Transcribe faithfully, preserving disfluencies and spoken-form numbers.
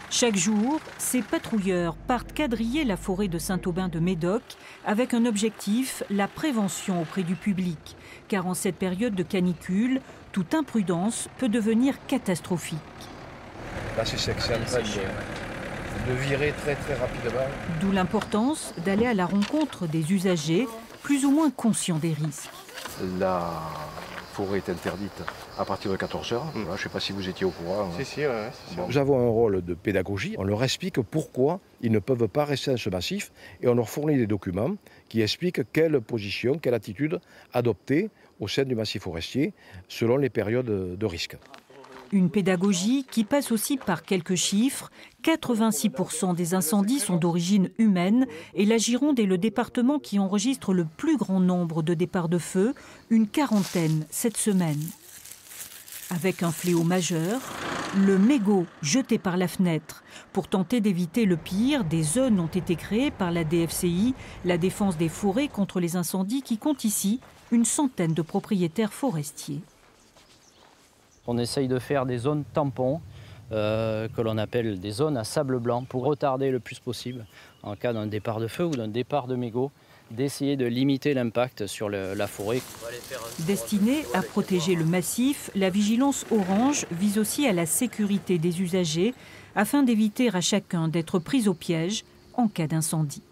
Chaque jour, ces patrouilleurs partent quadriller la forêt de Saint-Aubin-de-Médoc avec un objectif, la prévention auprès du public. Car en cette période de canicule, toute imprudence peut devenir catastrophique. Là, c'est sec, c'est en train de, de virer très très rapidement. D'où l'importance d'aller à la rencontre des usagers, plus ou moins conscients des risques. La forêt est interdite à partir de quatorze heures. Mmh. Je ne sais pas si vous étiez au courant. Si, si, ouais, bon. Nous avons un rôle de pédagogie. On leur explique pourquoi ils ne peuvent pas rester dans ce massif et on leur fournit des documents qui expliquent quelle position, quelle attitude adopter au sein du massif forestier selon les périodes de risque. Une pédagogie qui passe aussi par quelques chiffres. quatre-vingt-six pour cent des incendies sont d'origine humaine et la Gironde est le département qui enregistre le plus grand nombre de départs de feu, une quarantaine cette semaine. Avec un fléau majeur, le mégot jeté par la fenêtre. Pour tenter d'éviter le pire, des zones ont été créées par la D F C I, la défense des forêts contre les incendies, qui compte ici une centaine de propriétaires forestiers. On essaye de faire des zones tampons, euh, que l'on appelle des zones à sable blanc, pour retarder le plus possible, en cas d'un départ de feu ou d'un départ de mégot, d'essayer de limiter l'impact sur le, la forêt. Destinée à protéger le massif, la vigilance orange vise aussi à la sécurité des usagers, afin d'éviter à chacun d'être pris au piège en cas d'incendie.